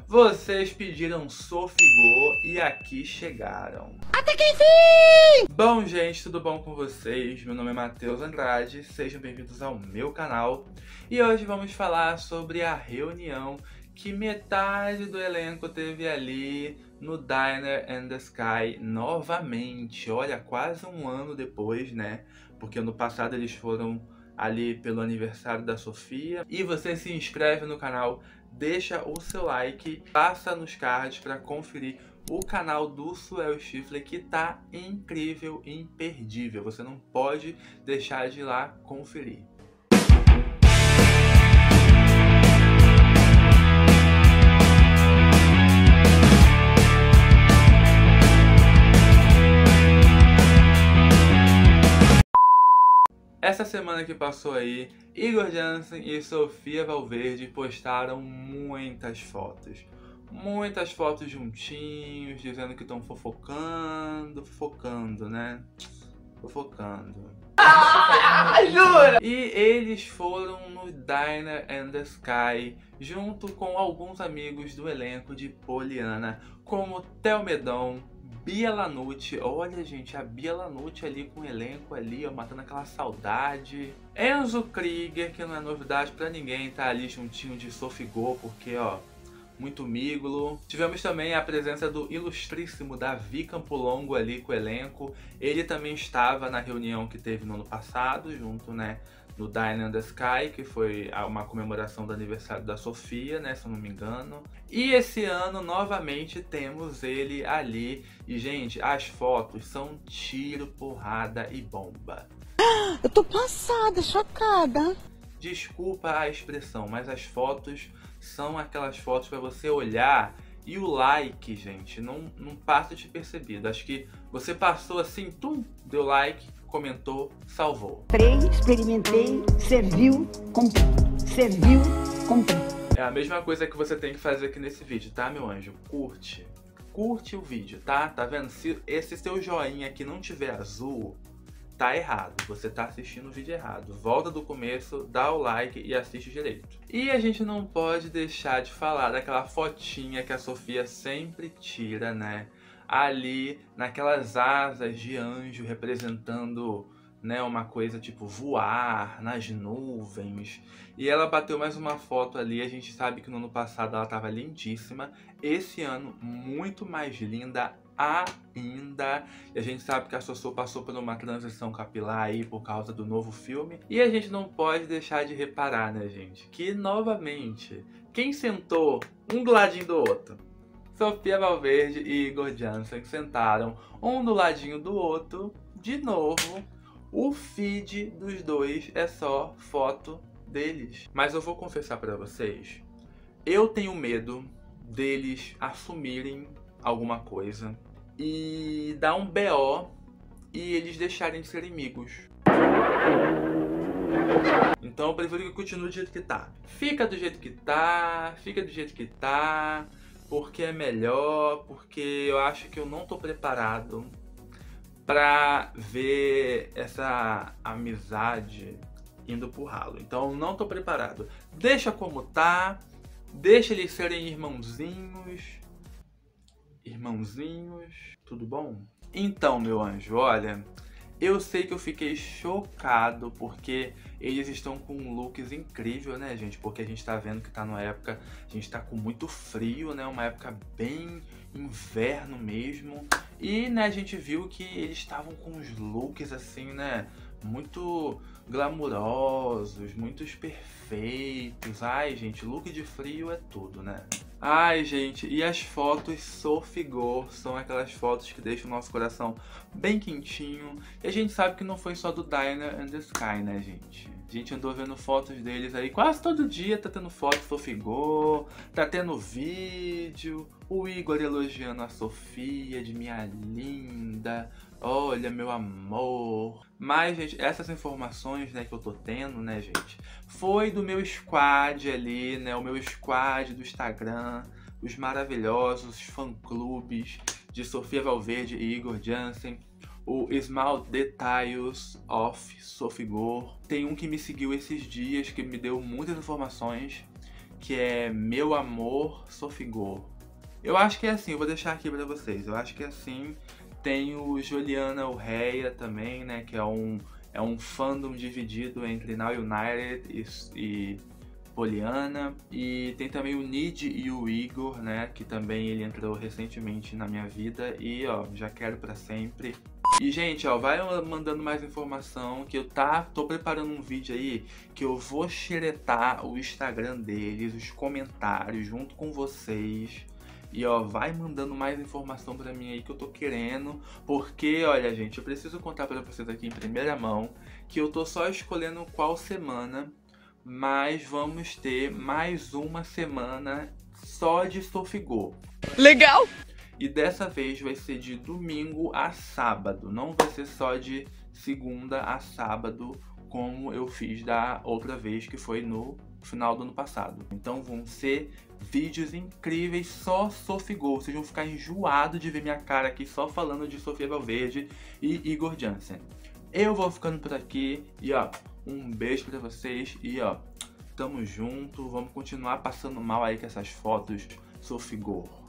Vocês pediram Sofigor e aqui chegaram. Até que enfim! Bom, gente, tudo bom com vocês? Meu nome é Matheus Andrade, sejam bem-vindos ao meu canal. E hoje vamos falar sobre a reunião que metade do elenco teve ali no Diner and the Sky novamente. Olha, quase um ano depois, né? Porque ano passado eles foram ali pelo aniversário da Sofia. E você se inscreve no canal, deixa o seu like, passa nos cards para conferir o canal do Suel Schiffer, que tá incrível, imperdível. Você não pode deixar de ir lá conferir. Essa semana que passou aí, Igor Jansen e Sofia Valverde postaram muitas fotos. Muitas fotos juntinhos, dizendo que estão fofocando, né? Fofocando. Jura? E eles foram no Diner and the Sky, junto com alguns amigos do elenco de Poliana, como Theo Medon, Bia Lanucci. Olha, gente, a Bia Lanucci ali com o elenco ali, ó, matando aquela saudade. Enzo Krieger, que não é novidade pra ninguém, tá ali juntinho de Sofigor, porque, ó, muito miglo. Tivemos também a presença do ilustríssimo Davi Campolongo ali com o elenco. Ele também estava na reunião que teve no ano passado, junto, né, no Diner and the Sky, que foi uma comemoração do aniversário da Sofia, né, se eu não me engano. E esse ano, novamente, temos ele ali. E, gente, as fotos são tiro, porrada e bomba. Eu tô passada, chocada. Desculpa a expressão, mas as fotos são aquelas fotos para você olhar. E o like, gente, não passa despercebido. Acho que você passou assim, deu like, comentou, salvou. Experimentei, serviu, comprei. Serviu, comprei. É a mesma coisa que você tem que fazer aqui nesse vídeo, tá, meu anjo? Curte. Curte o vídeo, tá? Tá vendo? Se esse seu joinha aqui não tiver azul, tá errado. Você tá assistindo o vídeo errado. Volta do começo, dá o like e assiste direito. E a gente não pode deixar de falar daquela fotinha que a Sofia sempre tira, né? Ali, naquelas asas de anjo, representando, né, uma coisa tipo voar nas nuvens. E ela bateu mais uma foto ali. A gente sabe que no ano passado ela tava lindíssima. Esse ano, muito mais linda ainda. E a gente sabe que a Sossô passou por uma transição capilar aí por causa do novo filme. E a gente não pode deixar de reparar, né, gente, que novamente, quem sentou um do ladinho do outro? Sofia Valverde e Igor Jansen sentaram um do ladinho do outro. De novo, o feed dos dois é só foto deles. Mas eu vou confessar pra vocês, eu tenho medo deles assumirem alguma coisa e dar um BO e eles deixarem de ser amigos. Então eu prefiro que continue do jeito que tá. Fica do jeito que tá, porque é melhor, porque eu acho que eu não tô preparado pra ver essa amizade indo pro ralo. Então eu não tô preparado. Deixa como tá, deixa eles serem irmãozinhos. Tudo bom? Então, meu anjo, olha, eu sei que eu fiquei chocado porque eles estão com looks incríveis, né, gente? Porque a gente tá vendo que tá numa época, a gente tá com muito frio, né? Uma época bem inverno mesmo. E, né, a gente viu que eles estavam com uns looks assim, né, muito glamurosos, muitos perfeitos. Ai, gente, look de frio é tudo, né? Ai, gente, e as fotos Sofigor são aquelas fotos que deixam o nosso coração bem quentinho. E a gente sabe que não foi só do Diner and the Sky, né, gente? A gente andou vendo fotos deles aí, quase todo dia tá tendo foto Sofigor, tá tendo vídeo, o Igor elogiando a Sofia de minha linda, olha meu amor. Mas, gente, essas informações, né, que eu tô tendo, né, gente, foi do meu squad ali, né, o meu squad do Instagram, os maravilhosos fã-clubes de Sofia Valverde e Igor Jansen, o Small Details of Sofigor. Tem um que me seguiu esses dias, que me deu muitas informações, que é Meu Amor Sofigor. Eu acho que é assim, eu vou deixar aqui pra vocês. Eu acho que é assim. Tem o Juliana Urrea também, né? Que é um fandom dividido entre Now United e Poliana. E tem também o Nid e o Igor, né? Que também ele entrou recentemente na minha vida. E ó, já quero pra sempre. E gente, ó, vai mandando mais informação que eu tô preparando um vídeo aí que eu vou xeretar o Instagram deles, os comentários junto com vocês. E ó, vai mandando mais informação pra mim aí que eu tô querendo. Porque, olha gente, eu preciso contar pra vocês aqui em primeira mão que eu tô só escolhendo qual semana, mas vamos ter mais uma semana só de Sofigor. Legal! E dessa vez vai ser de domingo a sábado, não vai ser só de segunda a sábado, como eu fiz da outra vez, que foi no final do ano passado. Então vão ser vídeos incríveis só Sofigor. Vocês vão ficar enjoados de ver minha cara aqui só falando de Sofia Valverde e Igor Jansen. Eu vou ficando por aqui e ó, um beijo pra vocês e ó, tamo junto, vamos continuar passando mal aí com essas fotos Sofigor.